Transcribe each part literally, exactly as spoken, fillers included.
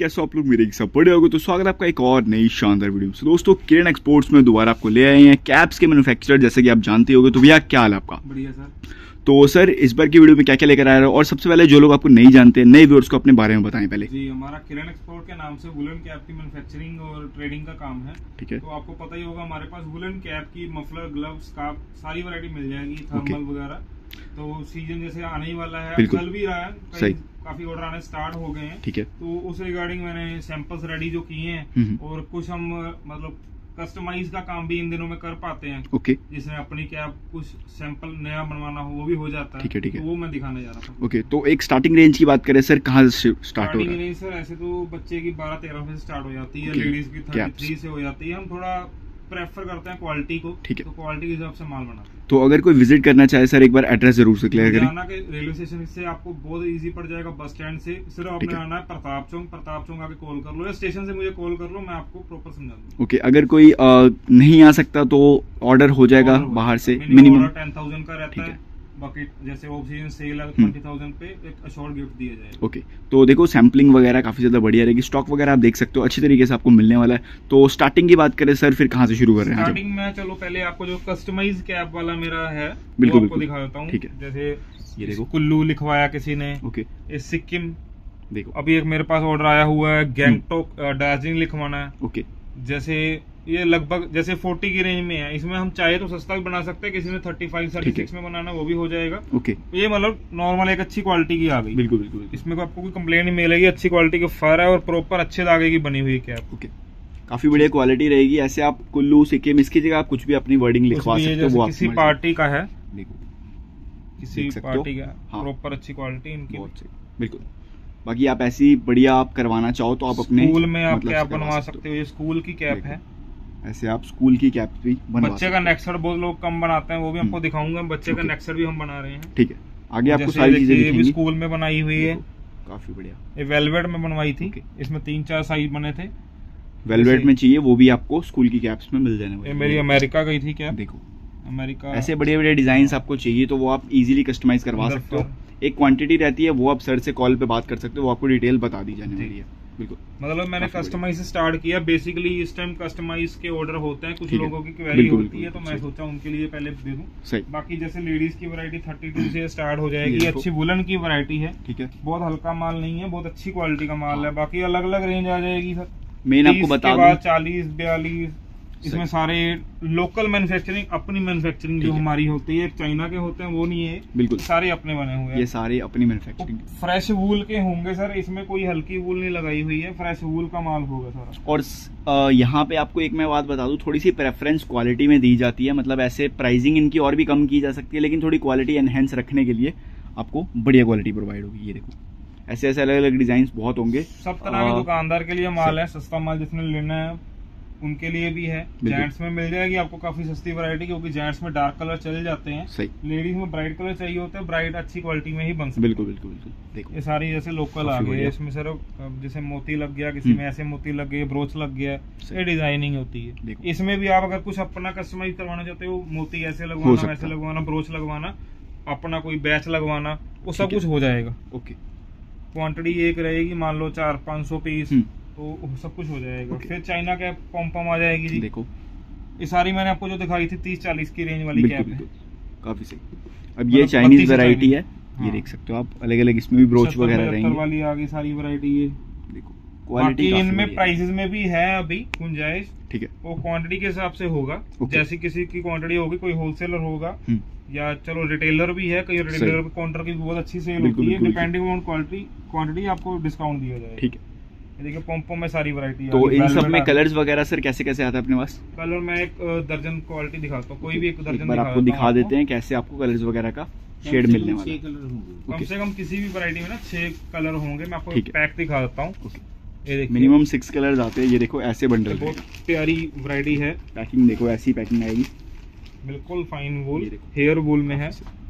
कैसे आप लोग मेरे सब बड़े होगे। तो स्वागत है आपका एक और नई शानदार वीडियो में। दोस्तों किरण एक्सपोर्ट्स में दोबारा आपको ले आए हैं कैप्स के मैन्युफैक्चरर, जैसे कि आप जानते होगे। तो भैया क्या हाल है आपका? बढ़िया सर। तो सर इस बार की वीडियो में क्या क्या लेकर आ रहे हो, और सबसे पहले जो लोग आपको नहीं जानते, नए व्यूअर्स को अपने बारे में बताएं पहले। जी, हमारा किरण एक्सपोर्ट के नाम से वुलन कैप की मैन्युफैक्चरिंग और ट्रेडिंग का काम है। ठीक है। तो आपको पता ही होगा हमारे पास वुलन कैप की मफलर, ग्लव्स, स्कार्फ सारी वैरायटी मिल जाएगी, थर्मल वगैरह। तो सीजन जैसे आने ही वाला है, चल भी रहा है, कई काफी ऑर्डर आने स्टार्ट हो गए हैं। ठीक है। तो उस रिगार्डिंग मैंने सैंपल्स रेडी जो किए हैं, और कुछ हम मतलब कस्टमाइज का काम भी इन दिनों में कर पाते हैं। ओके। जिसमें अपनी कैप कुछ सैंपल नया बनवाना हो वो भी हो जाता है। ठीक है, ठीक है। तो वो मैं दिखाने जा रहा था। ओके, तो एक स्टार्टिंग रेंज की बात करें सर, कहाँ से स्टार्ट हो रहा है? रेंज सर ऐसे तो बच्चे की बारह तेरह से स्टार्ट हो जाती है, लेडीज की तैंतीस से हो जाती है। हम थोड़ा प्रेफर करते हैं क्वालिटी को। ठीक है। तो क्वालिटी के हिसाब से माल बनाते हैं। तो अगर कोई विजिट करना चाहे सर, एक बार एड्रेस जरूर से क्लियर करें। आना के रेलवे स्टेशन से आपको बहुत इजी पड़ जाएगा, बस स्टैंड से सिर्फ आपने आना है प्रताप चौक। प्रताप चौक आके कॉल कर लो, या स्टेशन से मुझे कॉल कर लो, मैं आपको प्रॉपर समझा दूंगा। ओके, अगर कोई आ, नहीं आ सकता तो ऑर्डर हो जाएगा बाहर से, मिनिमम टेन थाउजेंड का रहता है। बाकी जैसे ऑक्सीजन सेल है ट्वेंटी थाउजेंड पे एक अशोर्ड गिफ्ट दिया जाएगा। ओके, तो देखो सैम्पलिंग वगैरह काफी ज्यादा बढ़िया रहेगी, स्टॉक वगैरह आप देख सकते हो अच्छी तरीके से आपको मिलने वाला है। तो स्टार्टिंग की बात करें सर, फिर कहाँ से शुरू कर रहे हैं? स्टार्टिंग में चलो पहले आपको जो कस्टमाइज कैप वाला मेरा है बिल्कुल वो आपको दिखा देता हूँ। ठीक है। जैसे ये देखो कुल्लू लिखवाया किसी ने। ओके। इस सिक्किम देखो, अभी एक मेरे पास ऑर्डर आया हुआ है, गैंगटॉक दार्जिलिंग लिखवाना है। ओके। जैसे ये लगभग जैसे चालीस की रेंज में है, इसमें हम चाहे तो सस्ता भी बना सकते हैं, किसी ने पैंतीस, छत्तीस में बनाना वो भी हो जाएगा। ओके। ये मतलब नॉर्मल एक अच्छी क्वालिटी की आ गई। बिल्कुल बिल्कुल। इसमें को आपको कोई कंप्लेन नहीं मिलेगी, अच्छी क्वालिटी की फर है और प्रॉपर अच्छे धागे की बनी हुई कैप। ओके, काफी बढ़िया क्वालिटी रहेगी। ऐसे आप कुल्लू सिक्किम इसकी जगह आप कुछ भी अपनी वर्डिंग लिखवा सकते हो। वो किसी पार्टी का है, देखो किसी पार्टी का प्रॉपर अच्छी क्वालिटी इनकी। बिल्कुल। बाकी आप ऐसी बढ़िया आप करवाना चाहो तो आप अपने स्कूल में आप कैप बनवा सकते हो। ये स्कूल की कैप है। ऐसे आप स्कूल की कैप भी बनवा बच्चे का नेक्सट बहुत लोग कम बनाते हैं, वो भी आपको दिखाऊंगा। बच्चे का नेक्सट भी हम बना रहे हैं। ठीक है, आगे आपको सारी चीजें दिखेंगी। ये भी स्कूल में बनाई हुई है, काफी बढ़िया। ये वेलवेट में बनवाई थी। इसमें तीन चार साइज बने थे। वेलवेट में चाहिए वो भी आपको स्कूल की कैप्स में मिल जाने वाली। ये मेरी अमेरिका गई थी कैप। देखो अमेरिका। ऐसे बड़े बड़े डिजाइन आपको चाहिए तो वो आप इजीली कस्टमाइज करवा सकते हो। एक क्वांटिटी रहती है, वो आप सर से कॉल पे बात कर सकते हो, वो आपको डिटेल बता दी जाने वाली है। बिल्कुल। मतलब मैंने कस्टमाइज से स्टार्ट किया। बेसिकली इस टाइम कस्टमाइज के ऑर्डर होते हैं, कुछ लोगों की क्वेरी होती है, तो मैं सोचा उनके लिए पहले दे दूं। सही। बाकी जैसे लेडीज की वैरायटी बत्तीस से स्टार्ट हो जाएगी। अच्छी वुलन की वैरायटी है। ठीक है। बहुत हल्का माल नहीं है, बहुत अच्छी क्वालिटी का माल है। बाकी अलग अलग रेंज आ जाएगी सर। मेन आपको बता दूं चालीस बयालीस इसमें सारे लोकल मैन्युफैक्चरिंग, अपनी मैन्युफैक्चरिंग जो हमारी होती है, चाइना के होते हैं वो नहीं है। बिल्कुल, सारे अपने बने हुए हैं। ये सारे अपनी मैन्युफैक्चरिंग फ्रेश वूल के होंगे सर, इसमें कोई हल्की वूल नहीं लगाई हुई है, फ्रेश वूल का माल होगा सारा। और यहाँ पे आपको एक मैं बात बता दूं, थोड़ी सी प्रेफरेंस क्वालिटी में दी जाती है। मतलब ऐसे प्राइसिंग इनकी और भी कम की जा सकती है, लेकिन थोड़ी क्वालिटी एनहेंस रखने के लिए आपको बढ़िया क्वालिटी प्रोवाइड होगी। ये देखो ऐसे ऐसे अलग अलग डिजाइन बहुत होंगे। सब तरह के दुकानदार के लिए माल है, सस्ता माल जिसने लेना है उनके लिए भी है। जेंट्स में मिल जाएगी आपको काफी सस्ती वैरायटी, क्योंकि जेंट्स में डार्क कलर चल जाते हैं। सही। लेडीज में ब्राइट कलर चाहिए होता है, ब्राइट अच्छी क्वालिटी में ही बन सकती है। बिल्कुल बिल्कुल बिल्कुल। देखो ये सारी जैसे लोकल आ गए, इसमें सर जैसे मोती लग गया, किसी में ऐसे मोती लग गए, ब्रोच लग गया, ये डिजाइनिंग होती है। इसमें भी आप अगर कुछ अपना कस्टमाइज करवाना चाहते हो, मोती ऐसे लगवाना, वैसे लगवाना, ब्रोच लगवाना, अपना कोई बैच लगवाना, वो सब कुछ हो जाएगा। ओके। क्वांटिटी एक रहेगी, मान लो चार पाँच सौ पीस, तो सब कुछ हो जाएगा। फिर चाइना कैप पम पम आ जाएगी जी। देखो ये सारी मैंने आपको जो दिखाई थी तीस चालीस की रेंज वाली कैप है। काफी सही। अब ये चाइनीज वैरायटी है, ये देख सकते हो आप, अलग अलग इसमें भी ब्रोच वगैरह रहेंगे वाली आ गई सारी वैरायटी। ये देखो क्वालिटी इनमें प्राइसेस में भी है अभी गुंजाइश। ठीक है। वो क्वांटिटी के हिसाब से होगा, जैसी किसी की क्वांटिटी होगी, कोई होलसेलर होगा या चलो रिटेलर भी है, कई रिटेलर काउंटर की बहुत अच्छी सेल होती है। डिपेंडिंग ऑन क्वालिटी क्वांटिटी आपको डिस्काउंट दिया जाएगा। ठीक है। देखिए पोम्पो में सारी वैरायटी है। तो इन सब में कलर्स वगैरह सर कैसे कैसे आता है अपने पास? कलर मैं एक दर्जन क्वालिटी दिखाता हूँ, कोई भी एक दर्जन दिखा आपको दिखा देते हैं कैसे आपको कलर्स वगैरह का शेड मिलने वाला है। कम से कम किसी भी वैरायटी में ना छह कलर होंगे। मैं आपको पैक दिखा देता हूँ। ये देखिए मिनिमम सिक्स कलर्स आते हैं। ये देखो ऐसे बंडल, बहुत प्यारी वैरायटी है। पैकिंग देखो, ऐसी पैकिंग आएगी, बिल्कुल फाइन वूल, हेयर वूल में है।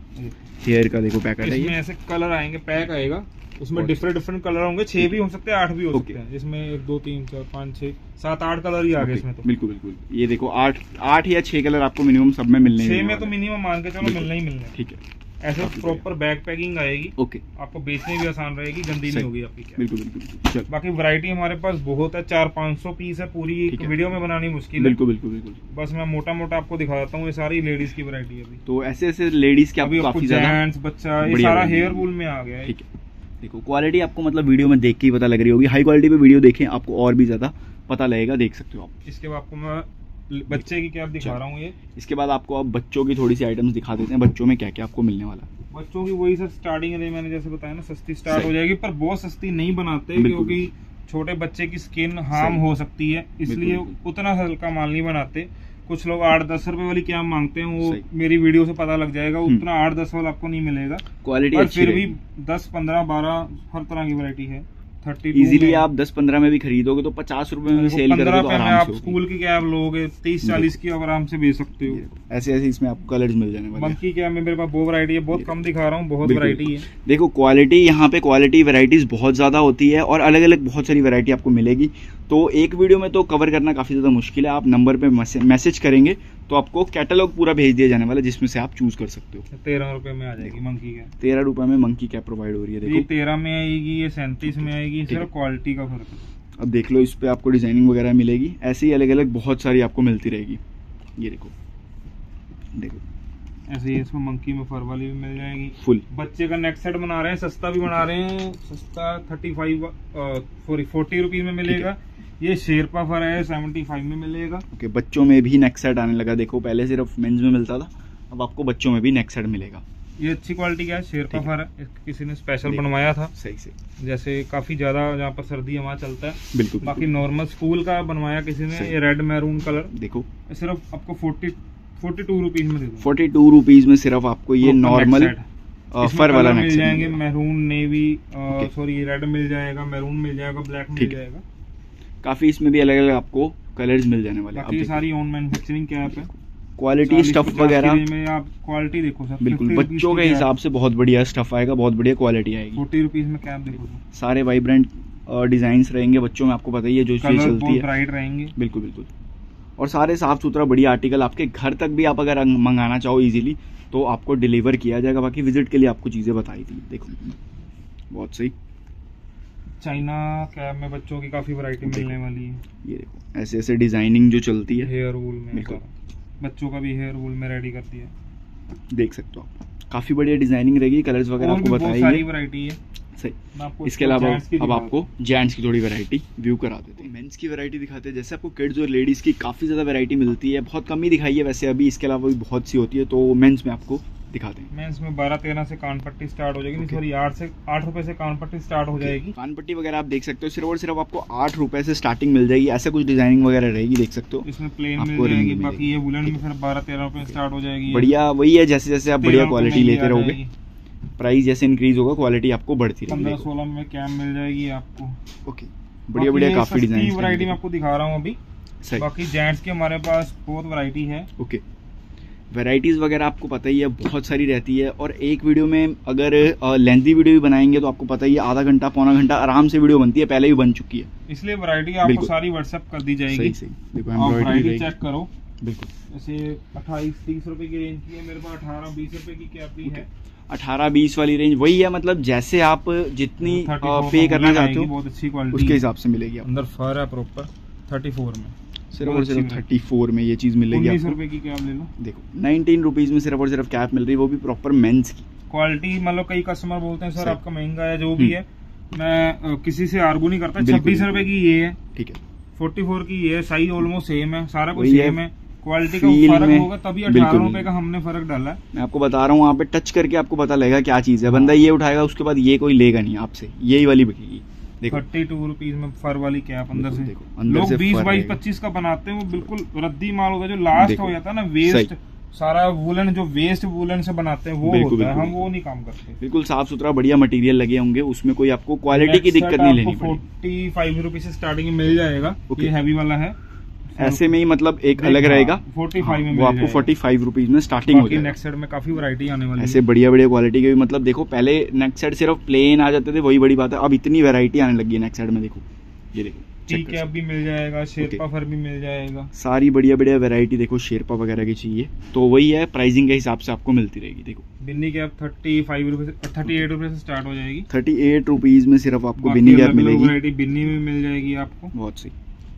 हेयर का देखो पैक आता है, इसमें ऐसे कलर आएंगे, पैक आएगा, उसमें डिफरेंट डिफरेंट कलर होंगे। छह भी हो सकते हैं, आठ भी हो सकते हैं। इसमें एक दो तीन चार पाँच छह सात आठ कलर ही आ गए इसमें। तो बिल्कुल बिल्कुल। ये देखो आठ आठ या छह कलर आपको मिनिमम सब में मिलने, छह में तो मिनिमम मान के चलो मिलना ही मिलना है। ठीक है। ऐसे प्रॉपर बैक पैकिंग आएगी। ओके, आपको बेचने भी आसान रहेगी, गंदी नहीं होगी आपकी कैप। बिल्कुल बिल्कुल। बाकी वैरायटी हमारे पास बहुत है, चार पाँच सौ पीस है, पूरी एक वीडियो में बनानी मुश्किल है। बिल्कुल बिल्कुल बिल्कुल। बस मैं मोटा मोटा आपको दिखा देता हूँ, ये सारी लेडीज की वैरायटी है अभी। तो ऐसे ऐसे लेडीज के आपको काफी ज्यादा, जेंट्स, बच्चा, ये सारा हेयर वूल में आ गया है। ठीक है, देखो क्वालिटी आपको मतलब वीडियो में देख के ही पता लग रही होगी। हाई क्वालिटी पे वीडियो देखें, आपको और भी ज्यादा पता लगेगा, देख सकते हो आप। इसके बाद आपको मैं बच्चे की कैप दिखा रहा हूँ ये। इसके बाद आपको अब बच्चों की थोड़ी सी आइटम्स दिखा देते हैं, बच्चों में क्या क्या आपको मिलने वाला है। बच्चों की वही सर स्टार्टिंग है, मैंने जैसे बताया ना, सस्ती स्टार्ट हो जाएगी, पर बहुत सस्ती नहीं बनाते क्योंकि छोटे बच्चे की स्किन हार्म हो सकती है, इसलिए उतना हल्का माल नहीं बनाते। कुछ लोग आठ दस रुपए वाली क्या मांगते हैं, वो मेरी वीडियो से पता लग जाएगा, उतना आठ दस वाला आपको नहीं मिलेगा। क्वालिटी पर फिर भी दस पंद्रह बारह हर तरह की वैरायटी है। इजीली आप दस पंद्रह में भी खरीदोगे तो पचास रुपए में सेल करोगे तो आराम आप स्कूल की कैप लोगे तीस चालीस की आराम से बेच सकते हो। ऐसे ऐसे इसमें आपको कलर्स मिल जाने वाले हैं। मंकी कैप में मेरे पास बहुत वैरायटी है, बहुत कम दिखा रहा हूँ, बहुत वैरायटी है। देखो क्वालिटी, यहाँ पे क्वालिटी वैरायटीज बहुत ज्यादा होती है और अलग अलग बहुत सारी वैरायटी आपको मिलेगी। तो एक वीडियो में तो कवर करना काफी ज्यादा मुश्किल है। आप नंबर पे मैसेज करेंगे तो आपको कैटलॉग पूरा भेज दिया जाने वाला है, जिसमें से आप चूज कर सकते हो। तेरह रुपए में आ जाएगी मंकी कैप, तेरह रुपए में मंकी कैप प्रोवाइड हो रही है। देखो तेरह में आएगी, ये सैंतीस में आएगी, सिर्फ क्वालिटी का फर्क है। अब देख लो, इस पे आपको डिजाइनिंग वगैरह मिलेगी, ऐसे ही अलग अलग बहुत सारी आपको मिलती रहेगी। ये देखो देखो ऐसे ही इसमें मंकी में फर वाली भी मिल जाएगी। फुल बच्चे का नेक सेट बना रहे हैं, सस्ता भी बना रहे हैं, सस्ता thirty five sorry forty rupees में मिलेगा। ये शेरपा फर है, सेवेंटी फाइव में मिलेगा। ओके, बच्चों में भी नेक सेट आने लगा। देखो पहले सिर्फ मेंस में मिलता था, अब आपको बच्चों में भी नेक सेट मिलेगा। ये अच्छी क्वालिटी का है, शेरपा फर है, किसी ने स्पेशल बनवाया था। सही से, जैसे काफी ज्यादा जहाँ पर सर्दी वहाँ चलता है। बिल्कुल। बाकी नॉर्मल स्कूल का बनवाया किसी ने, ये रेड मैरून कलर। देखो सिर्फ आपको फोर्टी फोर्टी टू रुपीज में दे दूं। फोर्टी टू रुपीज में सिर्फ आपको ये नॉर्मल फर वाला मिल जाएंगे। मैरून, नेवी, सॉरी रेड मिल जाएगा, मैरून मिल जाएगा, ब्लैक मिल जाएगा। काफी इसमें भी अलग अलग आपको कलर्स मिल जाने वाले हैं। बाकी सारी ओन मैन्युफैक्चरिंग कैप है। क्वालिटी स्टफ वगैरह में आप क्वालिटी देखो सर, बिल्कुल बच्चों के हिसाब से बहुत बढ़िया स्टफ आएगा, बहुत बढ़िया क्वालिटी आएगी। फोर्टी रुपीज में कैप देखो, सारे वाइब्रेंट डिजाइन रहेंगे बच्चों में, आपको पता ही है जो चीज चलती है, ब्राइट रहेंगे। बिल्कुल बिल्कुल। और सारे साफ सुथरा बढ़िया आर्टिकल आपके घर तक भी आप अगर मंगाना चाहो इजीली तो आपको डिलीवर किया जाएगा। बाकी विजिट के लिए आपको चीजें बताई थी, देखो बहुत सही। चाइना कैप में बच्चों की काफी वैरायटी मिलने वाली है। ये देखो ऐसे ऐसे डिजाइनिंग जो चलती है, हेयर वूल में, बच्चों का भी हेयर वूल में रेडी करती है, देख सकते हो आप। काफी बढ़िया डिजाइनिंग रहेगी, कलर्स वगैरह आपको बताएंगे, सारी वैरायटी है। सही। इसके अलावा अब आपको जेंट्स की थोड़ी वैरायटी व्यू करा देते हैं, मेंस की वैरायटी दिखाते हैं। जैसे आपको किड्स और लेडीज की काफी ज्यादा वैरायटी मिलती है, बहुत कम ही दिखाई है वैसे अभी, इसके अलावा भी बहुत सी होती है। तो मेंस में आपको दिखाते हैं। मेंस में बारह तेरह से कान पट्टी स्टार्ट हो जाएगी, सॉरी आठ से आठ रुपए से कान पट्टी स्टार्ट हो जाएगी। कान पट्टी वगैरह आप देख सकते हो, सिर्फ और सिर्फ आपको आठ रुपए से स्टार्टिंग मिल जाएगी। ऐसा कुछ डिजाइनिंग वगैरह रहेगी, देख सकते हो। इसमें प्लेन मिल जाएगी, बाकी ये वुलन में फिर बारह तेरह रुपए स्टार्ट हो जाएगी। बढ़िया वही है, जैसे जैसे आप बढ़िया क्वालिटी लेते रहोगे, प्राइस जैसे इंक्रीज होगा, क्वालिटी आपको बढ़ती रहेगी। पंद्रह सोलह में कैप मिल जाएगी आपको। ओके, बढ़िया बढ़िया काफी डिजाइन वैरायटी में आपको दिखा रहा हूँ अभी। बाकी जेंट्स की हमारे पास बहुत वैरायटी है। ओके, वैरायटीज वगैरह आपको पता ही है बहुत सारी रहती है, और एक वीडियो में अगर लेंथी वीडियो भी बनाएंगे तो आपको पता ही है आधा घंटा पौना घंटा आराम से वीडियो बनती है, पहले भी बन चुकी है। इसलिए वैरायटी आपको सारी व्हाट्सएप कर दी जाएगी। सही सही, देखो एम्ब्रॉयडरी चेक करो। बिल्कुल, जैसे अट्ठाईस तीस रुपए की रेंज की है, मेरे पास अठारह बीस रुपए की कैप भी है। अठारह बीस वाली रेंज वही है, मतलब जैसे आप जितनी पे करना चाहते हो बहुत अच्छी क्वालिटी उसके हिसाब से मिलेगी। अंदर फर है प्रॉपर, थर्टी फोर में सिर्फ और सिर्फ थर्टी फोर में ये चीज मिलेगी आपको। रुपए की कैप ले लो, देखो नाइनटीन रुपीज में सिर्फ और सिर्फ कैप मिल रही है, वो भी प्रॉपर मेंस की क्वालिटी। मतलब कई कस्टमर बोलते हैं सर आपका महंगा है, जो भी है मैं किसी से आर्गू नहीं करता। छब्बीस रुपए की ये है, ठीक है, फोर्टी फोर की ये है, साइज ऑलमोस्ट सेम है, सारा कुछ सेम है। क्वालिटी का फर्क होगा तभी अठारह रुपए का हमने फर्क डाला है। मैं आपको बता रहा हूँ, वहाँ पे टच करके आपको पता लगेगा क्या चीज है। बंदा ये उठाएगा उसके बाद ये कोई लेगा नहीं आपसे, यही वाली बिकेगी। थर्टी टू रुपीज में फर वाली कैप अंदर से। देखो लोग बीस बाईस पच्चीस का बनाते हैं, वो बिल्कुल रद्दी माल होता है, जो लास्ट हो जाता है ना वेस्ट, सारा वुलन जो वेस्ट वुलन से बनाते हैं वो होता है, हम वो नहीं काम करते। बिल्कुल साफ सुथरा बढ़िया मटेरियल लगे होंगे, उसमें कोई आपको क्वालिटी की दिक्कत नहीं लेनी पड़ेगी। फोर्टी फाइव रुपीज से स्टार्टिंग मिल जाएगा, ये हैवी वाला है। ऐसे में ही मतलब एक अलग रहेगा, फोर्टी फाइव में वो आपको फोर्टी फाइव रुपीज में स्टार्टिंग हो जाएगा। नेक्स्ट सेट में काफी वैरायटी आने वाली है, ऐसे बढ़िया बढ़िया क्वालिटी के भी। मतलब देखो पहले नेक्स्ट सेट सिर्फ प्लेन आ जाते थे, वही बड़ी बात है, अब इतनी वैरायटी आने लगी है नेक्स्ट सेट में। देखो ये देखो टी कैप भी मिल जाएगा, शेरपा फर भी मिल जाएगा, सारी बढ़िया बढ़िया वैरायटी देखो शेरपा वगैरह की चाहिए तो वही है, प्राइसिंग के हिसाब से आपको मिलती रहेगी। देखो बिन्नी कैप थर्टी फाइव रुपए थर्टी एट रुपए से स्टार्ट हो जाएगी, थर्टी एट रुपीज में सिर्फ आपको बिन्नी कैप मिलेगी। वैरायटी बिन्नी में मिल जाएगी आपको, बहुत सही।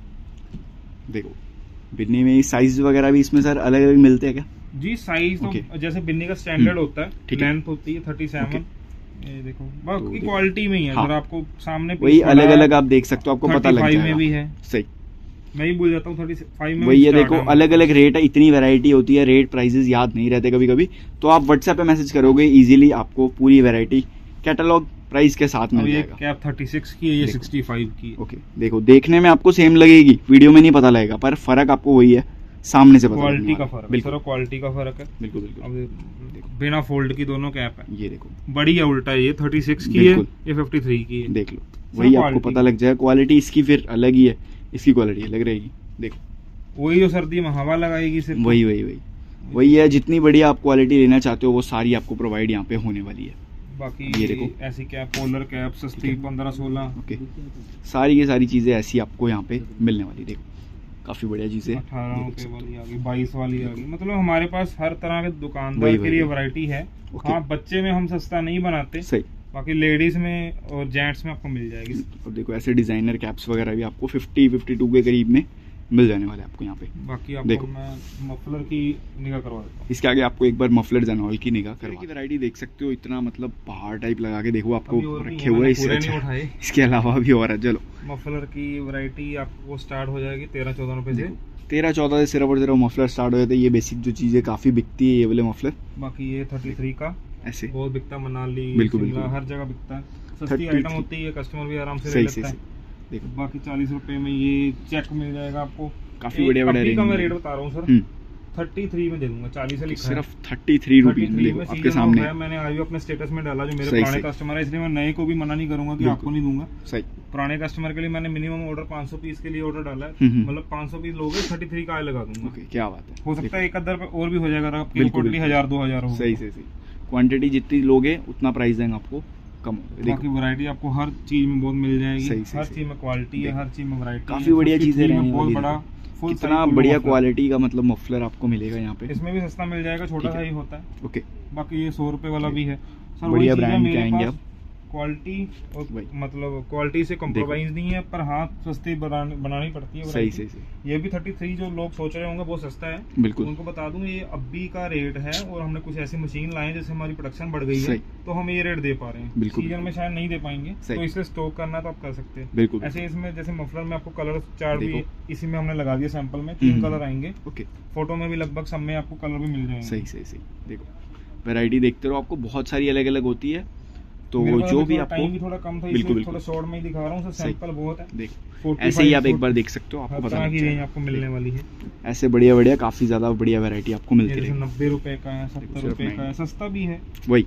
देखो बिन्नी में साइज वगैरह भी इसमें सर अलग अलग मिलते हैं क्या? जी साइज तो जैसे बिन्नी का स्टैंडर्ड होता है, लेंथ होती है थर्टी सेवन, ये देखो बाकी क्वालिटी में ही है। हाँ। आपको सामने वही अलग अलग आप देख सकते हो, आपको पता लग जाएगा। में भी है, सही, मैं ही भूल जाता हूँ थर्टी फाइव में। वही ये देखो अलग अलग रेट है, इतनी वैरायटी होती है, रेट प्राइसेस याद नहीं रहते कभी कभी, तो आप व्हाट्सएप पे मैसेज करोगे इजीली आपको पूरी वैरायटी कैटलॉग प्राइस के साथ मिल जाएगा। कैप थर्टी सिक्स की है, ये सिक्सटी फाइव की है। ओके देखो देखने में आपको सेम लगेगी, वीडियो में नहीं पता लगेगा, पर फर्क आपको वही है, सामने से पता क्वालिटी का फर्क, बिल्कुल क्वालिटी का फर्क है। बिल्कुल बिल्कुल बिना फोल्ड की दोनों कैप है। ये देखो बड़ी है उल्टा, ये थर्टी सिक्स की है, ये फिफ्टी थ्री की है। देख लो वही आपको पता लग जाए, क्वालिटी इसकी फिर अलग ही है, इसकी क्वालिटी अलग रहेगी। देखो वही जो सर्दी में हवा लगाएगी सिर्फ, वही वही वही वही है, जितनी बढ़िया आप क्वालिटी लेना चाहते हो वो सारी आपको प्रोवाइड यहाँ पे होने वाली है। बाकी ये देखो ऐसी कैप, पोलर कैप सस्ती पंद्रह सोलह, ओके सारी की सारी चीजें ऐसी आपको यहाँ पे मिलने वाली। देखो काफी बढ़िया चीजें, अठारह रुपए वाली आ गई, बाईस वाली आ गई, मतलब हमारे पास हर तरह के दुकानदार के लिए वैरायटी है। हाँ बच्चे में हम सस्ता नहीं बनाते, सही, बाकी लेडीज में और जेंट्स में आपको मिल जाएगी। और देखो ऐसे डिजाइनर कैप्स वगैरह भी आपको फिफ्टी फिफ्टी टू के करीब में मिल जाने वाले आपको यहाँ पे। बाकी आपको देखो मैं मफलर की निगाह करवा देता हूँ, इसके आगे आपको एक बार मफलर जनॉल की निगाह करवा की वैरायटी देख सकते हो, इतना मतलब पहाड़ टाइप लगा के देखो आपको रखे हुए, इसके अलावा भी और है। चलो मफलर की वैरायटी आपको स्टार्ट हो जाएगी तेरह चौदह रुपए से, तेरह चौदह से सिर्फ और सिर्फ मफलर स्टार्ट हो जाते हैं। ये बेसिक जो चीजें काफी बिकती है ये वाले मफलर। बाकी ये थर्टी थ्री का ऐसे बहुत बिकता, मनाली बिल्कुल बिल्कुल हर जगह बिकता है, सस्ती आइटम होती है, कस्टमर भी आराम से ले लेता है। देखो बाकी चालीस रुपए में ये चेक मिल जाएगा आपको, काफी बढ़िया बढ़िया का मैं रेट बता रहा हूँ सर, थर्टी थ्री में दे दूंगा, चालीस से लिखा है, सिर्फ थर्टी थ्री रुपीज में आपके सामने। मैंने आज भी अपने स्टेटस में डाला, जो मेरे पुराने कस्टमर है, इसलिए मैं नए को भी मना नहीं करूंगा कि आपको नहीं दूंगा। सही, पुराने कस्टमर के लिए मैंने मिनिमम ऑर्डर पाँच सौ पीस के लिए ऑर्डर डाला है, मतलब पाँच सौ पीस लोगे थर्टी थ्री का लगा दूंगा। क्या बात है, हो सकता है एक अदर और भी हो जाएगा, आपकी हजार दो हजार हो। सही सही सही, क्वांटिटी जितनी लोगे उतना प्राइस देंगे आपको कम। बाकी वैरायटी आपको हर चीज में बहुत मिल जाएगी, हर चीज में क्वालिटी है, हर चीज में वैरायटी, काफी बढ़िया चीजें हैं। बहुत बड़ा कितना बढ़िया क्वालिटी का मतलब मफलर आपको मिलेगा यहाँ पे, इसमें भी सस्ता मिल जाएगा, छोटा सा ही होता है। ओके बाकी ये सौ रुपए वाला भी है सर, बढ़िया ब्रांड के आएंगे आप। क्वालिटी और मतलब क्वालिटी से कॉम्प्रोमाइज नहीं है, पर हाँ सस्ती बनानी पड़ती है। सही सही सही। ये भी थर्टी थ्री जो लोग सोच रहे होंगे बहुत सस्ता है, बिल्कुल उनको बता दूं ये अभी का रेट है, और हमने कुछ ऐसी मशीन लाए जैसे हमारी प्रोडक्शन बढ़ गई है तो हम ये रेट दे पा रहे हैं, सीजन में शायद नहीं दे पाएंगे, तो इसलिए स्टॉक करना तो आप कर सकते हैं। बिल्कुल ऐसे इसमें जैसे मफलर में आपको कलर चार्ट भी इसी में हमने लगा दिया, सैंपल में तीन कलर आएंगे, ओके फोटो में भी लगभग सब में आपको कलर भी मिल जाएंगे। सही सही सही, देखो वैरायटी देखते रहो, आपको बहुत सारी अलग अलग होती है, तो जो भी आपको टाइम भी थोड़ा कम था, बिल्कुल थोड़ा शॉर्ट में ही दिखा रहा हूँ, सैंपल बहुत है। देखो ऐसे ही आप एक बार देख सकते हो, आपको पता की रेंज आपको मिलने वाली है। ऐसे बढ़िया बढ़िया काफी ज्यादा बढ़िया वैरायटी आपको मिलती है। नब्बे रुपए का है, सत्तर रुपए का है, सस्ता भी है। वही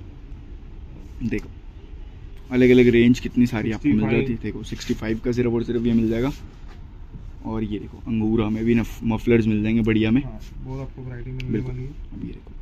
देखो अलग अलग रेंज कितनी सारी आपको मिल जाती है। देखो सिक्सटी फाइव का सिर्फ और सिर्फ ये मिल जाएगा, और ये देखो अंगूरा में भी मफलर्स मिल जाएंगे बढ़िया में, बहुत आपको वैरायटी मिलने वाली है। अब ये देखो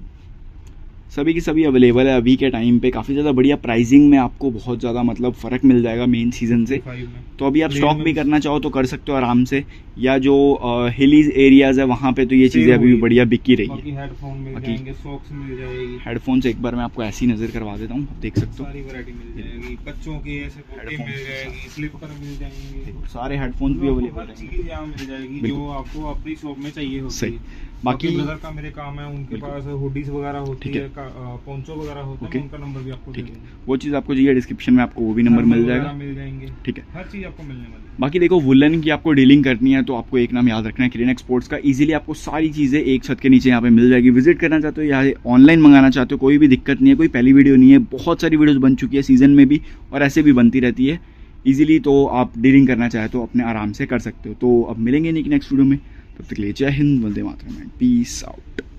सभी की सभी अवेलेबल है अभी के टाइम पे, काफ़ी ज़्यादा बढ़िया प्राइसिंग में आपको बहुत ज़्यादा मतलब फ़र्क मिल जाएगा मेन सीजन से। तो अभी आप स्टॉक भी करना चाहो तो कर सकते हो आराम से, या जो हिलीज एरियाज है वहाँ पे तो ये चीज़ें अभी भी बढ़िया बिकी रही है। हेडफोन मिल जाएंगे, सॉक्स मिल जाएगी, हेडफोन से एक बार मैं आपको ऐसी नज़र करवा देता हूँ, देख सकते हो सारी वैरायटी मिल जाएगी, बच्चों की ऐसे हेडफोन मिल जाएगी, स्लीपर मिल जाएंगे, सारे हेडफोन भी अवेलेबल यहाँ मिल जाएगी जो आपको अपनी शॉप में चाहिए होती है। बाकी ब्रदर का मेरे काम है, उनके पास हुडीज वगैरह होती है, पोंचो वगैरह होता है, उनका नंबर भी आपको दे देंगे, वो चीज़ आपको चाहिए डिस्क्रिप्शन में आपको वो भी नंबर मिल जाएगा, मिल जाएंगे, ठीक है, हर चीज़ आपको मिलने वाली है। बाकी देखो वुलन की आपको डीलिंग करनी है तो आपको एक नाम याद रखना है, क्रेन एक्सपोर्ट्स का। इजीली आपको सारी चीज़ें एक छत के नीचे यहाँ पे मिल जाएगी। विजिट करना चाहते हो या ऑनलाइन मंगाना चाहते हो कोई भी दिक्कत नहीं है, कोई पहली वीडियो नहीं है, बहुत सारी वीडियोस बन चुकी है सीजन में भी और ऐसे भी बनती रहती है इजीली, तो आप डीलिंग करना चाहे तो अपने आराम से कर सकते हो। तो अब मिलेंगे नहीं नेक्स्ट वीडियो में, तब तक के लिए जय हिंद, वंदे मातरम, पीस आउट।